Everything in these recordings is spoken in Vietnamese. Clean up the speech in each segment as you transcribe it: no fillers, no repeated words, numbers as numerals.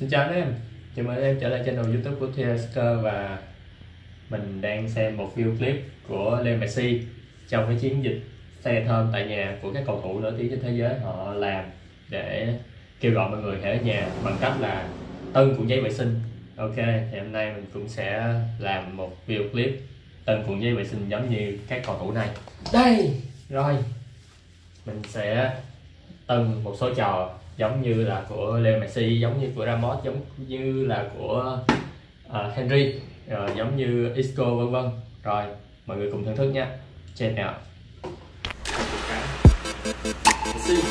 Xin chào các em, chào mừng em trở lại channel YouTube của Theaster và mình đang xem một video clip của Lionel Messi trong cái chiến dịch stay at home tại nhà của các cầu thủ nổi tiếng trên thế giới họ làm để kêu gọi mọi người hãy ở nhà bằng cách là tân cuộn giấy vệ sinh. Ok, thì hôm nay mình cũng sẽ làm một video clip tân cuộn giấy vệ sinh giống như các cầu thủ này. Đây, rồi mình sẽ tân một số trò giống như là của Leo Messi, giống như của Ramos, giống như là của Henry, giống như Isco vân vân. Rồi mọi người cùng thưởng thức nhé. Check nào. Messi.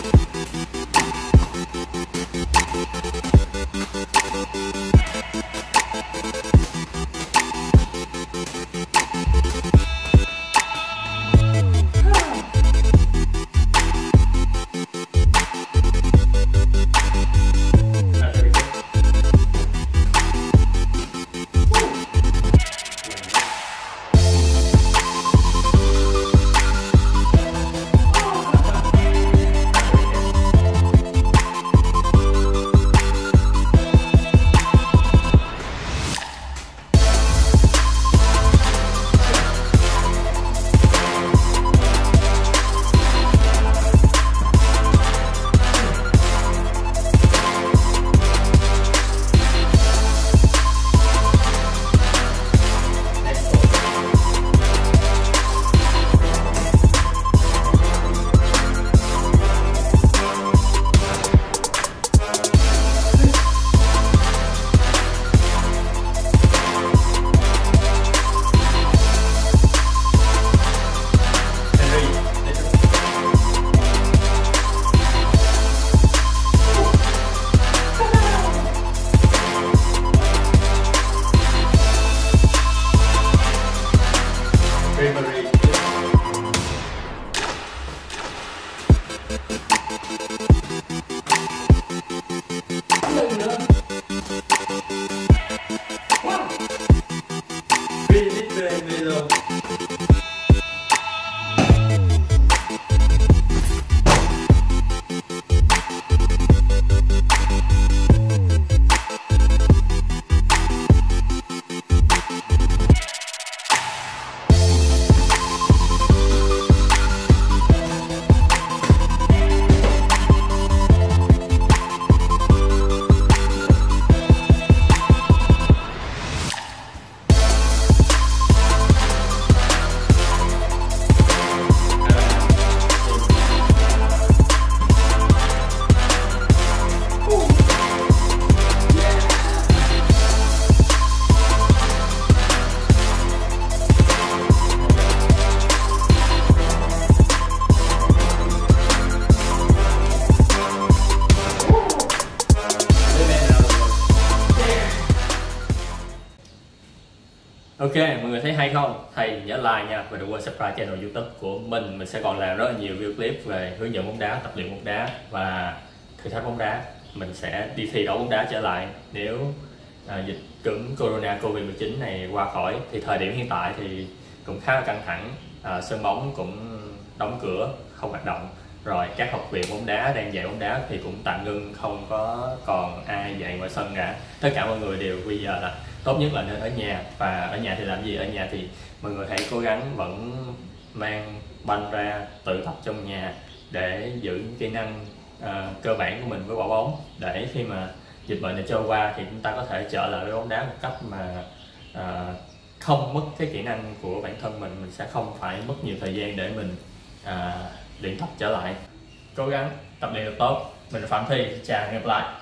Ok, mọi người thấy hay không? Thầy nhớ like nha, và đừng quên subscribe channel YouTube của mình sẽ còn làm rất là nhiều video clip về hướng dẫn bóng đá, tập luyện bóng đá và thử thách bóng đá. Mình sẽ đi thi đấu bóng đá trở lại nếu dịch cúm Corona Covid-19 này qua khỏi. Thì thời điểm hiện tại thì cũng khá là căng thẳng, sân bóng cũng đóng cửa, không hoạt động. Rồi các học viện bóng đá đang dạy bóng đá thì cũng tạm ngưng, không có còn ai dạy ngoài sân cả. Tất cả mọi người đều bây giờ là tốt nhất là nên ở nhà. Và ở nhà thì làm gì? Ở nhà thì mọi người hãy cố gắng vẫn mang banh ra tự tập trong nhà để giữ kỹ năng cơ bản của mình với quả bóng, để khi mà dịch bệnh này trôi qua thì chúng ta có thể trở lại với bóng đá một cách mà không mất cái kỹ năng của bản thân mình sẽ không phải mất nhiều thời gian để mình luyện tập trở lại. Cố gắng tập luyện được tốt. Mình là Phạm Thi, chào và hẹn gặp lại.